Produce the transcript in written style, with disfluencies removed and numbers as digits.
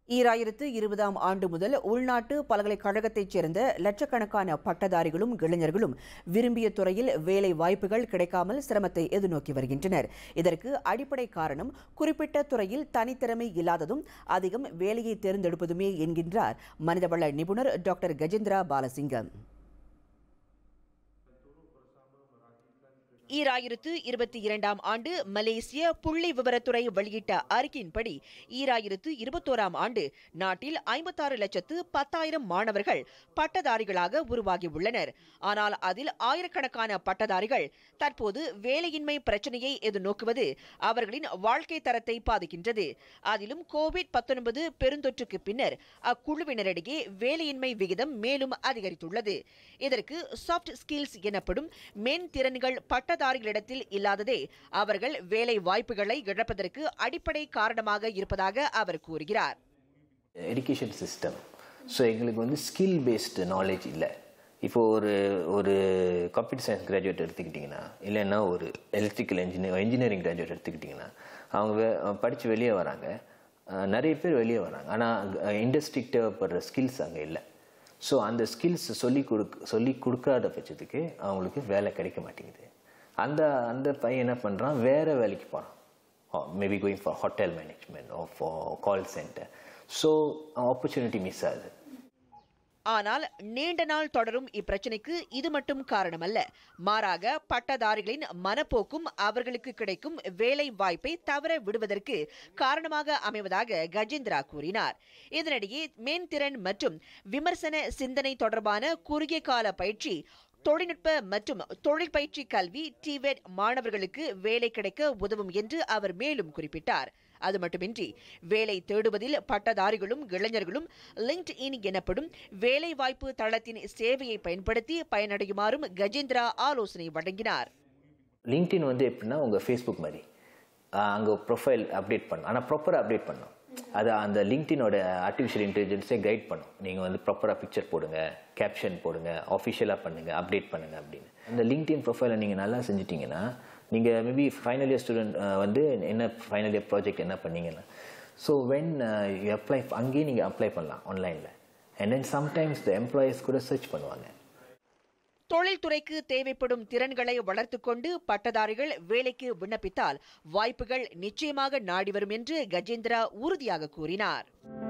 2020 ஆண்டு முதல் உள்நாட்டு பல்கலைக்கழகத்தைச் சேர்ந்த லட்சக்கணக்கான பட்டதாரிகளும் இளைஞர்களும் விரும்பிய துறையில் வேலை வாய்ப்புகள் கிடைக்காமல் சிரமத்தை எதிர்நோக்கி வருகின்றனர். இதற்கு அடிப்படை காரணம் குறிப்பிட்ட துறையில் தனித்திறமை இல்லாததும் அதிகம் வேலையை தேர்ந்தெடுப்பதுமே என்கின்றார் மனிதவள நிபுணர் டாக்டர் கஜேந்திரா பாலசிங்கம். 2022 ஆண்டு மலேசிய புள்ளி விவரத்துறை வெளியிட்ட அறிக்கையின்படி 2021 ஆண்டு நாட்டில் 56,10,000 மாணவர்கள் பட்டதாரிகளாக உருவாகியுள்ளனர். ஆனால் அதில் ஆயிரக்கணக்கான பட்டதாரிகள் தற்போது வேலையின்மை பிரச்சனையை எதிர்நோக்குவது அவர்களின் வாழ்க்கை தரத்தை பாதிக்கின்றது. அதிலும் கோவிட்-19 பெருந்தொற்றுக்கு பின்னர் அக்குழுவினரிடையே வேலையின்மை விகிதம் மேலும் அதிகரித்துள்ளது. இதற்கு சாஃப்ட் ஸ்கில்ஸ் எனப்படும் மென் திறன்கள் பட்டதாரிகளிடத்தில் இல்லாததே அவர்கள் வேலை வாய்ப்புகளை இழப்பதற்கு அடிப்படை காரணமாக இருப்பதாக அவர் கூறுகிறார். எஜுகேஷன் சிஸ்டம் எங்களுக்கு ஸ்கில் பேஸ்டு நாலேஜ் இல்லை. இப்போ ஒரு கம்ப்யூட்டர் சயின்ஸ் கிராஜுவேட் எடுத்துக்கிட்டிங்கன்னா, இல்லைன்னா ஒரு எலக்ட்ரிக்கல் இன்ஜினியரிங் கிராஜுவேட் எடுத்துக்கிட்டிங்கன்னா, அவங்க படித்து வெளியே வராங்க. நிறைய பேர் வெளியே வராங்க. ஆனால் இண்டஸ்ட்ரிக்கு தேவைப்படுற ஸ்கில்ஸ் அங்கே இல்லை. ஸோ அந்த ஸ்கில்ஸ் சொல்லி கொடுக்காத பட்சத்துக்கு அவங்களுக்கு வேலை கிடைக்க மாட்டேங்குது. அந்த பையன் என்ன பண்ணுறான், வேறு வேலைக்கு போகிறான். Maybe going for hotel management or for call centre. So opportunity miss ஆகுது. ஆனால் நீண்ட நாள் தொடரும் இப்பிரச்சனைக்கு இது மட்டும் காரணமல்ல. மாறாக பட்டதாரிகளின் மனப்போக்கும் அவர்களுக்கு கிடைக்கும் வேலை வாய்ப்பை தவற விடுவதற்கு காரணமாக அமைவதாக கஜேந்திரா கூறினார். இதனிடையே மேன்திறன் மற்றும் விமர்சன சிந்தனை தொடர்பான குறுகிய கால பயிற்சி, தொழில்நுட்ப மற்றும் தொழில் பயிற்சி கல்வி டிவெட் மாணவர்களுக்கு வேலை கிடைக்க உதவும் என்று அவர் மேலும் குறிப்பிட்டார். அது மட்டுமின்றி வேலை தேடுவதில் பட்டதாரிகளும் இளைஞர்களும் லிங்க்ட்இன் எனப்படும் வேலை வாய்ப்பு தளத்தின் சேவையை பயன்படுத்தி பயனடையுமாறும் கஜேந்திரா ஆலோசனை வழங்கினார். லிங்க்ட்இன் எப்படின்னா உங்கள் ஃபேஸ்புக் மாதிரி அங்கே ப்ரொஃபைல் அப்டேட் பண்ணும். ஆனால் ப்ராப்பராக அப்டேட் பண்ணும். அது அந்த லிங்க்டினோட ஆர்டிஃபிஷியல் இன்டெலிஜென்ஸே கைட் பண்ணும். நீங்கள் ப்ராப்பராக பிக்சர் போடுங்க, கேப்ஷன் போடுங்க, ஆஃபிஷியலாக பண்ணுங்கள், அப்டேட் பண்ணுங்கள் அப்படின்னு. அந்த லிங்க்டின் ப்ரொஃபைலை நீங்கள் நல்லா செஞ்சிட்டிங்கன்னா, நீங்கள் மேபி ஃபைனல் இயர் ஸ்டூடெண்ட் என்ன ஃபைனல் இயர் ப்ராஜெக்ட் என்ன பண்ணீங்கன்னா, ஸோ வென் யூ அப்ளை அங்கேயே நீங்கள் அப்ளை பண்ணலாம் ஆன்லைனில். And then sometimes the employers கூட சர்ச் பண்ணுவாங்க. தொழில்துறைக்கு தேவைப்படும் திறன்களை வளர்த்துக் கொண்டு பட்டதாரிகள் வேலைக்கு விண்ணப்பித்தால் வாய்ப்புகள் நிச்சயமாக நாடி வரும் என்று கஜேந்திரா உறுதியாக கூறினார்.